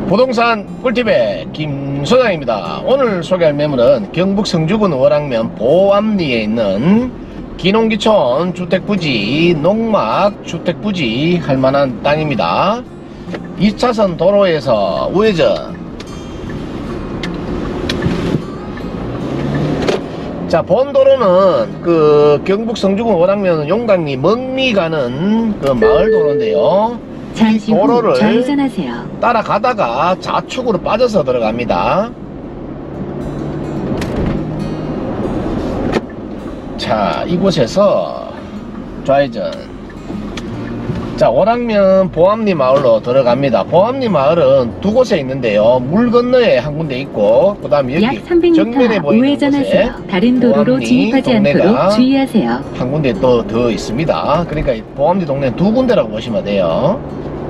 부동산 꿀팁의 김 소장입니다. 오늘 소개할 매물은 경북 성주군 월악면 보암리에 있는 기농기촌 주택부지, 농막 주택부지 할만한 땅입니다. 2차선 도로에서 우회전. 자, 본도로는 그 경북 성주군 월악면 용당리 멍리 가는 그 마을 도로인데요. 잠시 후 도로를 좌회전하세요. 따라가다가 좌측으로 빠져서 들어갑니다. 자, 이곳에서 좌회전. 자, 월악면 보암리 마을로 들어갑니다. 보암리 마을은 두 곳에 있는데요. 물 건너에 한 군데 있고, 그 다음에 약 여기 300m 정면에 보이는 우회전하세요. 곳에 다른 도로로 보암리 진입하지 동네가 않도록 주의하세요. 한 군데 또 더 있습니다. 그러니까 이 보암리 동네 두 군데라고 보시면 돼요.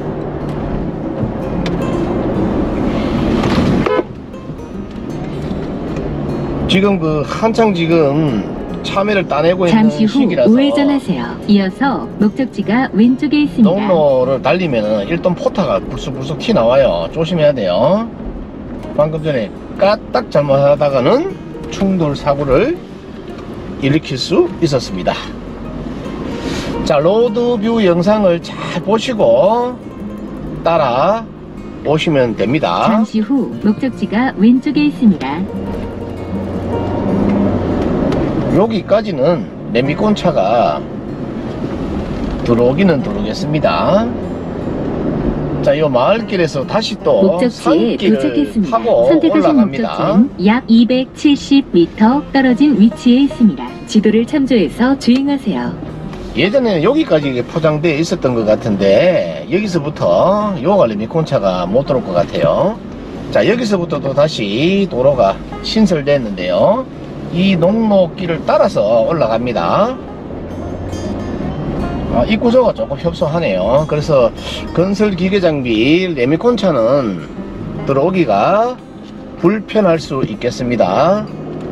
지금 한창 참외를 따내고 있는 잠시 후 시기라서 우회전하세요. 이어서 목적지가 왼쪽에 있습니다. 농로를 달리면 일단 포타가 불쑥불쑥 튀나와요. 조심해야 돼요. 방금 전에 까딱 잘못하다가는 충돌 사고를 일으킬 수 있었습니다. 자, 로드뷰 영상을 잘 보시고 따라 오시면 됩니다. 잠시 후 목적지가 왼쪽에 있습니다. 여기까지는 레미콘차가 들어오기는 들어오겠습니다. 자, 이 마을길에서 다시 또 목적지에 산길을 도착했습니다. 타고 선택하신 올라갑니다. 목적지는 약 270m 떨어진 위치에 있습니다. 지도를 참조해서 주행하세요. 예전에는 여기까지 포장되어 있었던 것 같은데 여기서부터 요가 레미콘차가 못 들어올 것 같아요. 자, 여기서부터 또 다시 도로가 신설됐는데요. 이 농로길을 따라서 올라갑니다. 이 구조가 조금 협소하네요. 그래서 건설 기계 장비 레미콘차는 들어오기가 불편할 수 있겠습니다.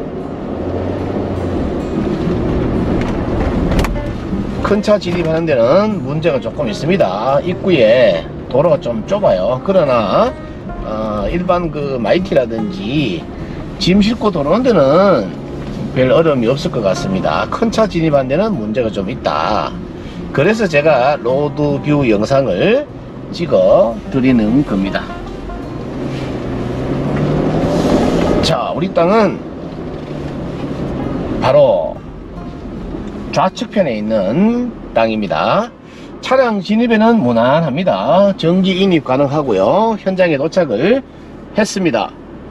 큰 차 진입하는 데는 문제가 조금 있습니다. 입구에 도로가 좀 좁아요. 그러나 일반 마이티라든지 짐 싣고 들어오는 데는 별 어려움이 없을 것 같습니다. 큰 차 진입한 데는 문제가 좀 있다. 그래서 제가 로드뷰 영상을 찍어 드리는 겁니다. 자, 우리 땅은 바로 좌측편에 있는 땅입니다. 차량 진입에는 무난합니다. 전기 인입 가능하고요. 현장에 도착을 했습니다.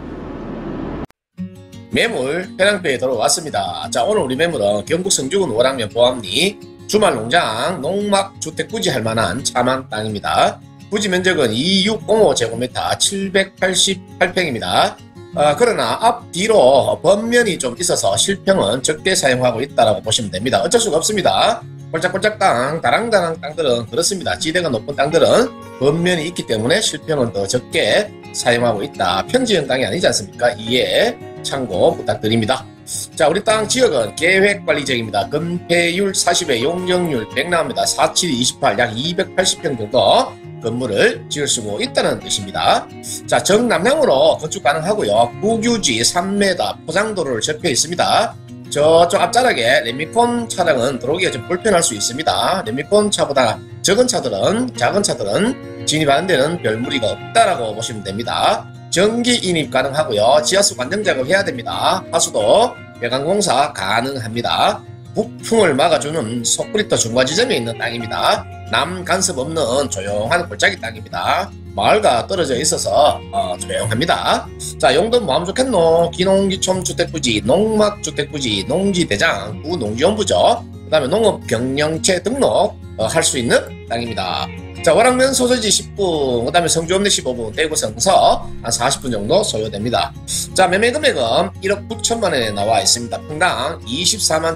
매물 현황표에 들어왔습니다. 자, 오늘 우리 매물은 경북 성주군 월악면 보암리 주말농장 농막 주택부지 할만한 차망 땅입니다. 부지 면적은 2605제곱미터 788평입니다. 그러나 앞뒤로 번면이 좀 있어서 실평은 적게 사용하고 있다고 보시면 됩니다. 어쩔 수가 없습니다. 꼴짝꼴짝 땅, 다랑다랑 땅들은 그렇습니다. 지대가 높은 땅들은 번면이 있기 때문에 실평은 더 적게 사용하고 있다. 평지형 땅이 아니지 않습니까? 이해 참고 부탁드립니다. 자, 우리 땅 지역은 계획관리지역입니다. 건폐율 40에 용적률 100 나옵니다. 47, 28, 약 280평 정도 건물을 지을 수 있다는 뜻입니다. 자, 정남향으로 건축 가능하고요. 국유지 3m 포장도로를 접해 있습니다. 저쪽 앞자락에 레미콘 차량은 들어오기가 좀 불편할 수 있습니다. 레미콘 차보다 작은 차들은 진입하는 데는 별 무리가 없다라고 보시면 됩니다. 전기 인입 가능하고요. 지하수 관정 작업해야 됩니다. 하수도 배관공사 가능합니다. 북풍을 막아주는 소프리터 중과지점에 있는 땅입니다. 남 간섭 없는 조용한 골짜기 땅입니다. 마을과 떨어져 있어서 조용합니다. 자, 용도 뭐하면 좋겠노? 기농기촌 주택부지, 농막 주택부지, 농지대장, 구농지원부죠. 그 다음에 농업경영체 등록 할 수 있는 땅입니다. 자, 월악면 소재지 10분, 그 다음에 성주읍내 15분, 대구 성서 한 40분 정도 소요됩니다. 자, 매매 금액은 1억 9천만 원에 나와 있습니다. 평당 24만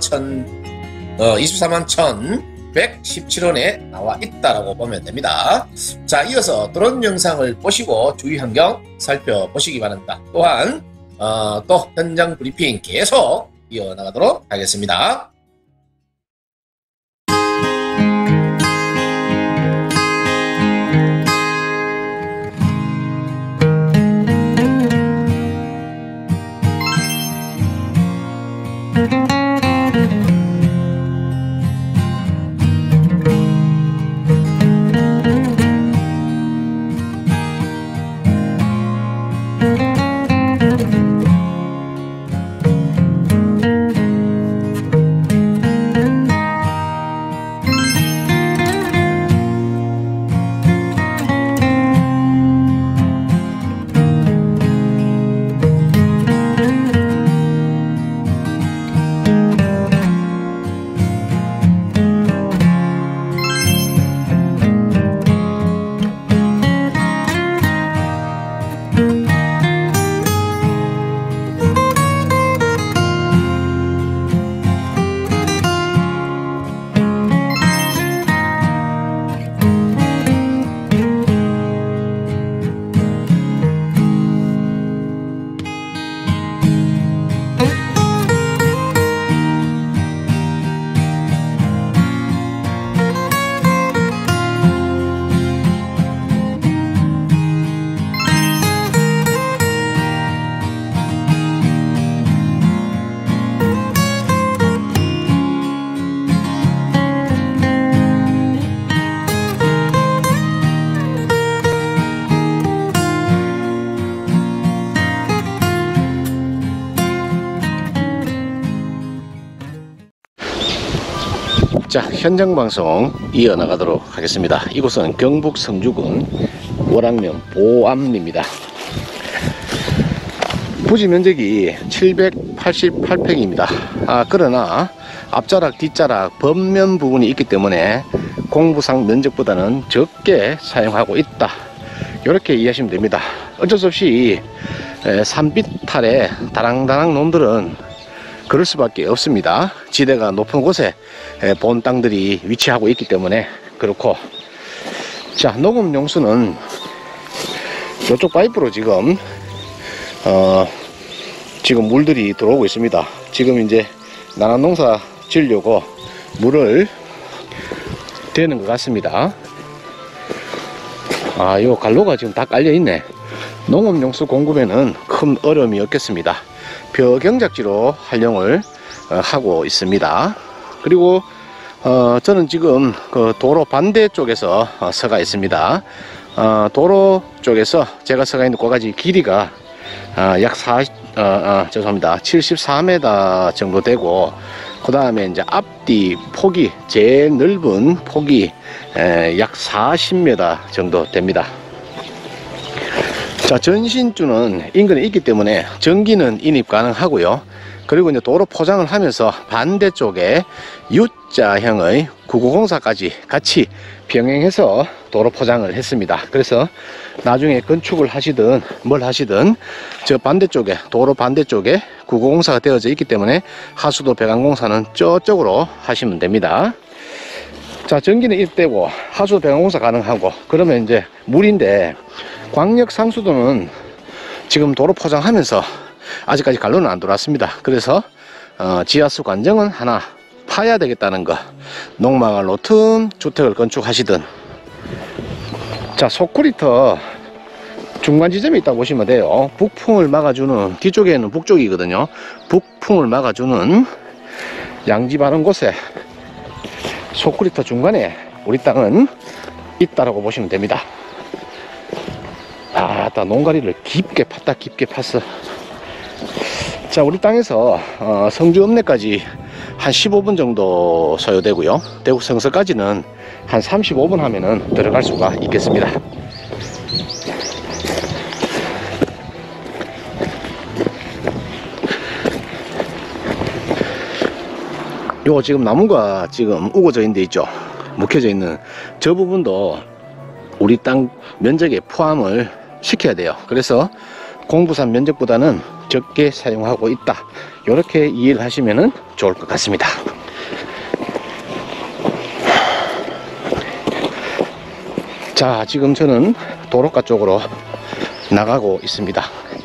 1,117원에 나와 있다라고 보면 됩니다. 자, 이어서 드론 영상을 보시고 주의 환경 살펴보시기 바랍니다. 또한 또 현장 브리핑 계속 이어나가도록 하겠습니다. 현장 방송 이어나가도록 하겠습니다. 이곳은 경북 성주군 월악면 보암리입니다. 부지 면적이 788평입니다. 그러나 앞자락 뒷자락 범면 부분이 있기 때문에 공부상 면적보다는 적게 사용하고 있다, 이렇게 이해하시면 됩니다. 어쩔 수 없이 산비탈에 다랑다랑 놈들은 그럴 수밖에 없습니다. 지대가 높은 곳에 본 땅들이 위치하고 있기 때문에 그렇고, 자, 녹음 용수는 이쪽 파이프로 지금 물들이 들어오고 있습니다. 지금 이제 나란 농사 지으려고 물을 대는 것 같습니다. 요 갈로가 지금 다 깔려 있네. 농업용수 공급에는 큰 어려움이 없겠습니다. 벼경작지로 활용을 하고 있습니다. 그리고 저는 지금 그 도로 반대쪽에서 서가 있습니다. 도로 쪽에서 제가 서가 있는 곳까지 길이가 약 74m 정도 되고, 그 다음에 이제 앞뒤 폭이, 제일 넓은 폭이 약 40m 정도 됩니다. 자, 전신주는 인근에 있기 때문에 전기는 인입 가능하고요. 그리고 이제 도로 포장을 하면서 반대쪽에 U자형의 구구공사까지 같이 병행해서 도로 포장을 했습니다. 그래서 나중에 건축을 하시든 뭘 하시든 저 반대쪽에, 도로 반대쪽에 구구공사가 되어져 있기 때문에 하수도 배관공사는 저쪽으로 하시면 됩니다. 자, 전기는 입되고 하수도 배관공사 가능하고, 그러면 이제 물인데 광역 상수도는 지금 도로 포장하면서 아직까지 갈로는 안 들어왔습니다. 그래서 지하수 관정은 하나 파야 되겠다는 거, 농막을 놓든 주택을 건축하시든. 자, 소쿠리터 중간 지점이 있다고 보시면 돼요. 북풍을 막아주는, 뒤쪽에는 북쪽이거든요. 북풍을 막아주는 양지 바른 곳에 소쿠리터 중간에 우리 땅은 있다라고 보시면 됩니다. 농가리를 깊게 팠다, 깊게 팠어. 자, 우리 땅에서 성주 읍내까지 한 15분 정도 소요되고요. 대구 성서까지는 한 35분 하면은 들어갈 수가 있겠습니다. 요거 지금 나무가 지금 우거져 있는 데 있죠. 묵혀져 있는 저 부분도 우리 땅 면적에 포함을 시켜야 돼요. 그래서 공부산 면적보다는 적게 사용하고 있다, 이렇게 이해를 하시면 좋을 것 같습니다. 자, 지금 저는 도로가 쪽으로 나가고 있습니다.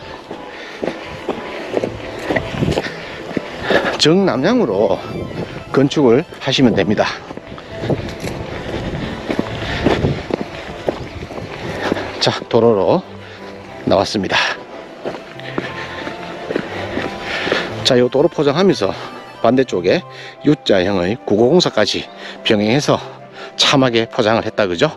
정남향으로 건축을 하시면 됩니다. 자, 도로로 나왔습니다. 자, 요 도로 포장하면서 반대쪽에 U자형의 구구공사까지 병행해서 참하게 포장을 했다, 그죠?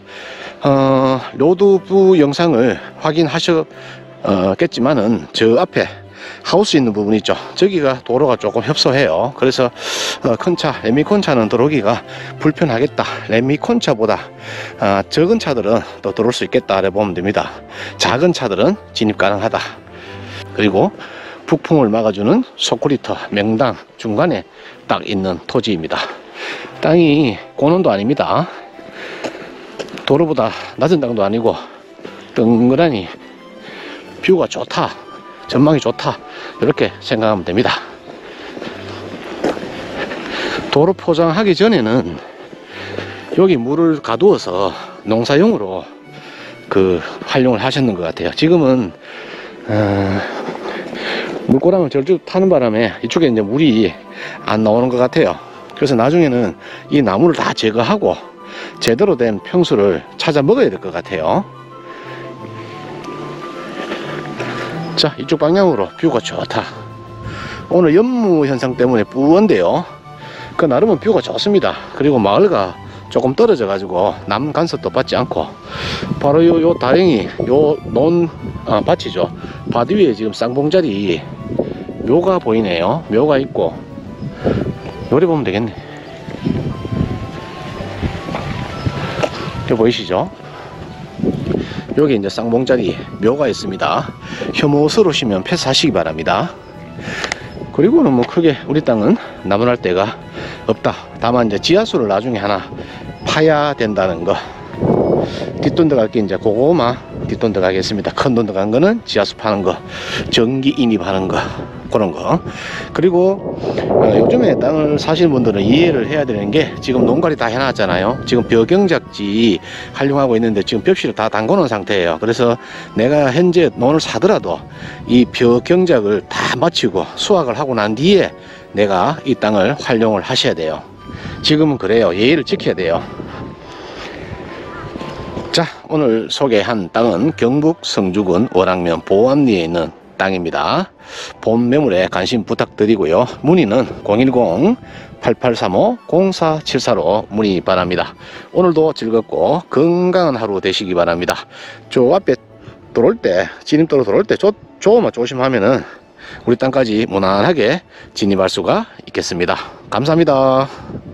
로드부 영상을 확인하셨겠지만은 저 앞에 하우스 있는 부분 있죠. 저기가 도로가 조금 협소해요. 그래서 큰 차, 레미콘차는 들어오기가 불편하겠다, 레미콘차보다 적은 차들은 또 들어올 수 있겠다 래 보면 됩니다. 작은 차들은 진입 가능하다. 그리고 북풍을 막아주는 소쿠리터 명당 중간에 딱 있는 토지입니다. 땅이 고난도 아닙니다. 도로보다 낮은 땅도 아니고 덩그러니 뷰가 좋다, 전망이 좋다, 이렇게 생각하면 됩니다. 도로 포장하기 전에는 여기 물을 가두어서 농사용으로 활용을 하셨는 것 같아요. 지금은 물고랑을 절쭉 타는 바람에 이쪽에 이제 물이 안 나오는 것 같아요. 그래서 나중에는 이 나무를 다 제거하고 제대로 된 평수를 찾아 먹어야 될 것 같아요. 자, 이쪽 방향으로 뷰가 좋다. 오늘 연무 현상 때문에 뿌언데요, 그 나름은 뷰가 좋습니다. 그리고 마을과 조금 떨어져 가지고 남 간섭도 받지 않고, 바로 요 다행히 요 밭이죠. 밭 위에 지금 쌍봉자리 묘가 보이네요. 묘가 있고, 요래 보면 되겠네. 여기 보이시죠? 여기 이제 쌍봉자리 묘가 있습니다. 혐오스러우시면 패스하시기 바랍니다. 그리고는 뭐 크게 우리 땅은 나무날 데가 없다. 다만 이제 지하수를 나중에 하나 파야 된다는 거. 뒷돈 들어갈 게 이제 그거만 뒷돈 들어가겠습니다. 큰 돈 들어간 거는 지하수 파는 거, 전기 인입하는 거, 그런 거. 그리고 요즘에 땅을 사시는 분들은 이해를 해야 되는 게, 지금 농가리 다 해놨잖아요. 지금 벼경작지 활용하고 있는데 지금 벽실을 다 담궈 놓은 상태예요. 그래서 내가 현재 논을 사더라도 이 벼경작을 다 마치고 수확을 하고 난 뒤에 내가 이 땅을 활용을 하셔야 돼요. 지금은 그래요. 예의를 지켜야 돼요. 자, 오늘 소개한 땅은 경북 성주군 월왕면 보암리에 있는 땅입니다. 본 매물에 관심 부탁드리고요. 문의는 010-8835-0474로 문의 바랍니다. 오늘도 즐겁고 건강한 하루 되시기 바랍니다. 저 앞에 들어올 때, 진입도로 들어올 때 조금만 조심하면은 우리 땅까지 무난하게 진입할 수가 있겠습니다. 감사합니다.